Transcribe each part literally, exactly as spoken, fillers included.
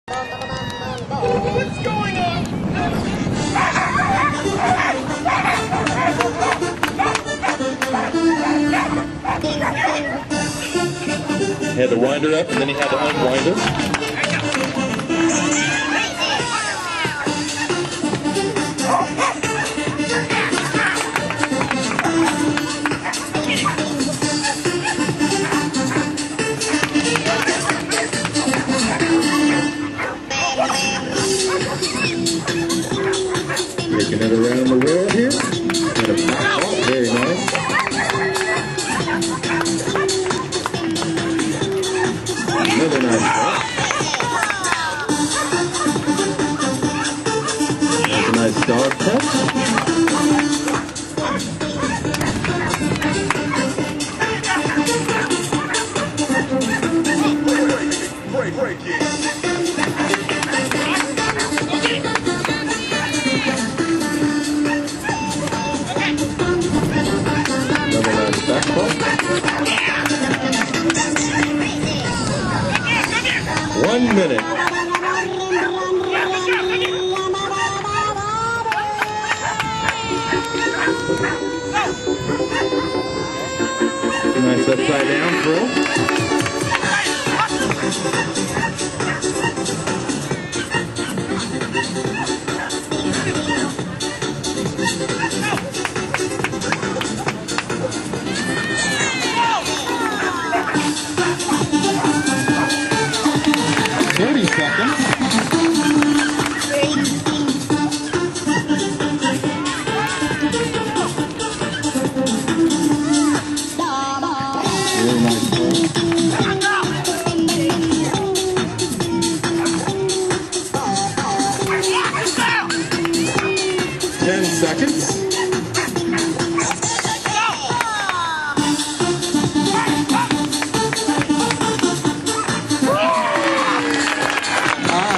What's going on? He had to wind her up, and then he had to unwind her. Taking it around the world here. Got a back off, very nice. Another nice shot. That's a nice dog touch. Break, break it. One minute. Nice upside down throw. thirty seconds. Really nice throw. Ten seconds.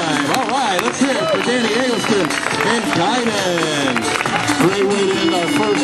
And Guinan. Great way to end our first